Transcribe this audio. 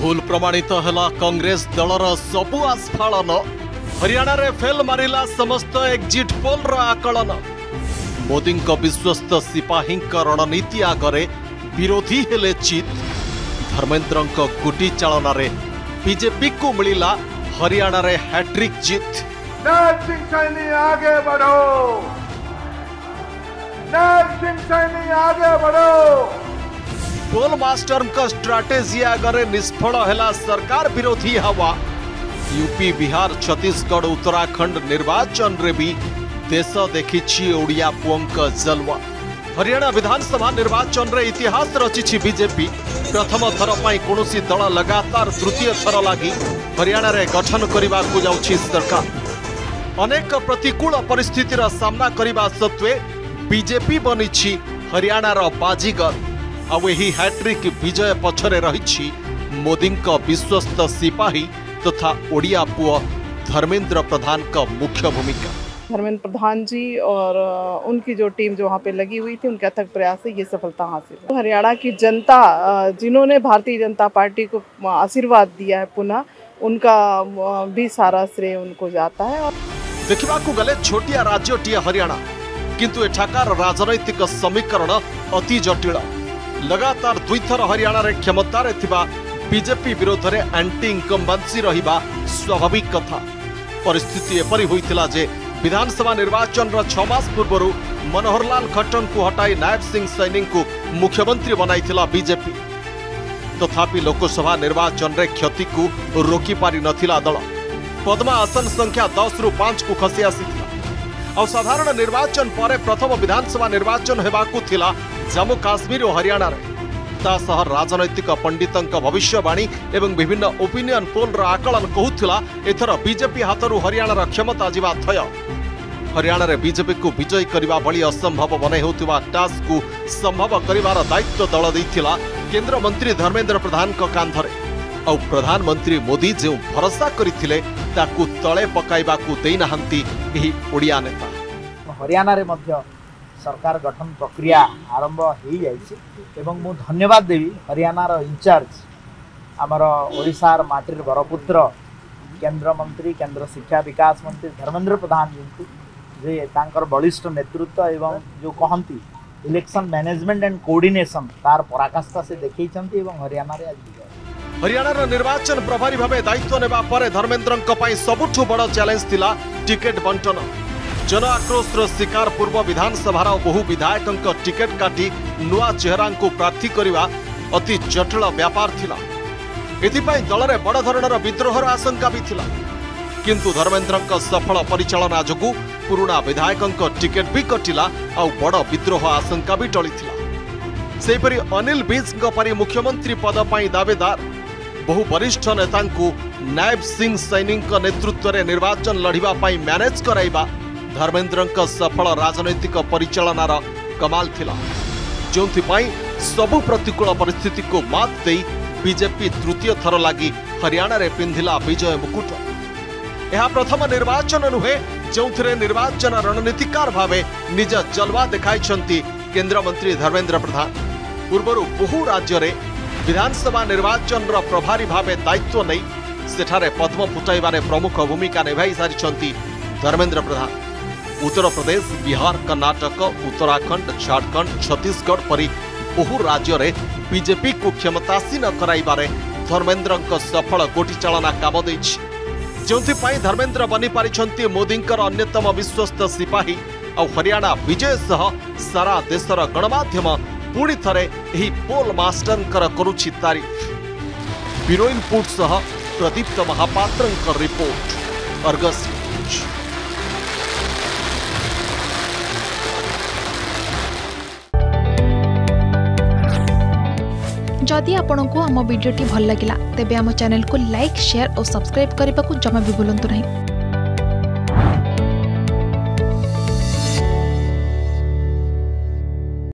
भूल प्रमाणित हला कांग्रेस दलर सबु आस्फालन। हरियाणा रे फेल मारिला समस्त एक्जिट पोल रो आकलन। मोदी विश्वस्त सिपाही रणनीति आगरे विरोधी हेले चित। धर्मेन्द्र गुटी चालना रे बीजेपी को मिला हरियाणा रे हैट्रिक जीत। नायब सिंह सैनी आगे बढ़ो, नायब सिंह सैनी आगे बढ़ो। पोल मास्टर का स्ट्राटेजी आगरे निष्फल हैला सरकार विरोधी हवा। यूपी, बिहार, छत्तीसगढ़, उत्तराखंड निर्वाचन रे भी देश देखी ओडिया पुओंक जलवा। हरियाणा विधानसभा निर्वाचन रे इतिहास रचिछि बीजेपी। प्रथम थर पाई कोनोसी दल लगातार तृतीय थर लागी हरियाणा रे गठन करिबा को जाउछि सरकार। अनेक प्रतिकूल परिस्थितिर सामना करिबा सत्वे बीजेपी बनिछि हरियाणा रो बाजीगर। आउ एही हैट्रिक विजय पछरे रहिछि मोदी विश्वस्त सिपाही तथा ओडिया पुओ धर्मेन्द्र प्रधान का मुख्य भूमिका। धर्मेन्द्र प्रधान जी और उनकी जो टीम जो वहाँ पे लगी हुई थी, उनके अथक प्रयास से ये सफलता हासिल है। हरियाणा की जनता जिन्होंने भारतीय जनता पार्टी को आशीर्वाद दिया है, पुनः उनका भी सारा श्रेय उनको जाता है। और देखा गले छोटिया राज्यटीए हरियाणा, किंतु एठाकार राजनैतिक समीकरण अति जटिल। लगातार दुईथर हरियाणा रे क्षमतारे थिबा बीजेपी विरोध में एंटी इनकम्बेंसी रहिबा स्वाभाविक कथा। परिस्थिति एपरी होइतिला जे विधानसभा निर्वाचन 6 मास पूर्व मनोहर लाल खट्टर को हटाई नायब सिंह सैनी को मुख्यमंत्री बनाइथिला बीजेपी। तथापि लोकसभा निर्वाचन रे क्षति को रोकी पारि नथिला दल। पद्मा आसन संख्या 10 रु 5 को खसी आसीथिला। और साधारण निर्वाचन पर प्रथम विधानसभा निर्वाचन हेबाकू थिला जम्मू काश्मीर और हरियाणा रे। तासह राजनैतिक पंडितों भविष्यवाणी एवं विभिन्न ओपिनियन पोल रा आकलन कहूथिला एथर बीजेपी हाथरू हरियाणा क्षमता जीवा थय। हरियाणा रे बीजेपी को विजयी करबा बळी असंभव बने होतिबा टास्क को संभव करिवार दायित्व दल दैथिला केंद्र मंत्री धर्मेन्द्र प्रधान का कांधरे। और प्रधानमंत्री मोदी जो भरोसा करथिले ताकू तळे पकाइबाकू देई नाहंती एही ओडिया नेता। हरियाणा रे मध्य सरकार गठन प्रक्रिया आरंभ हो जाइए। मु धन्यवाद देवी हरियाणार इंचार्ज आमर ओडिशार माटीर बरपुत्र केंद्र मंत्री, केंद्र शिक्षा विकास मंत्री धर्मेन्द्र प्रधान जी को जे तांकर बलिष्ठ नेतृत्व एवं जो कहती इलेक्शन मैनेजमेंट एंड कोऑर्डिनेशन तार पराकाष्ठा से देखैछंती एवं हरियाणा रे आज विजय। हरियाणा निर्वाचन प्रभारी भावे दायित्व नेबा परे धर्मेन्द्र सबुठु बड़ चैलेंज थिला टिकेट बंटन। जन आक्रोशर शिकार पूर्व विधानसभा बहु विधायकों टिकेट काटी नुआ चेहरा को प्रार्थी करने अति जटिल व्यापार थिला। एथिपाई दल में बड़ धरणर विद्रोहर आशंका भी थिला। किंतु धर्मेन्द्र सफल परिचालना जोगु पुराना विधायकों टिकेट भी कटिला और बड़ विद्रोह आशंका भी टळिथिला। सेहिपरि अनिल विज परि मुख्यमंत्री पद पाई दावेदार बहु वरिष्ठ नेता नायब सिंह सैनी नेतृत्व में निर्वाचन लड़िबा पाई मैनेज कराइबा धर्मेन्द्र सफल राजनैतिक परिचालनार कमाल थिला। जोंथिपाई सबु प्रतिकूल परिस्थिति को मात देई बीजेपी तृतीय थर लगी हरियाणा रे पिंधिला विजय मुकुट। यह प्रथम निर्वाचन नुहे जोंथिरे निर्वाचन रणनीतिकार भावे निज जलवा देखाइछंती केंद्र मंत्री धर्मेन्द्र प्रधान। पूर्वरु बहु राज्य रे विधानसभा निर्वाचन प्रभारी भावे दायित्व नहीं सेठारे पद्म फुटाइबारे प्रमुख भूमिका निभाई सारिछंती धर्मेन्द्र प्रधान। उत्तर प्रदेश, बिहार, कर्नाटक, उत्तराखंड, झारखंड, छत्तीसगढ़ परी बहु राज्य रे बीजेपी को क्षमतासीन कराइबारे धर्मेन्द्र सफल गोटी चालना काम देछि। जोंथिपाई धर्मेन्द्र बनी पारिछंती मोदींकर अन्यतम विश्वस्त सिपाही। और हरियाणा विजय सह सारा देशर गणमाध्यम पुणी थरे एही पोल मास्टर करुछि तारीफ। ब्यूरो इनपुट सह प्रदीप्त महापात्र रिपोर्ट, अर्गस। जदि आपंक आम भिडी भल लगा तेब आम चैनल को लाइक, शेयर और सब्सक्राइब करने को जमा भी भूलु नहीं।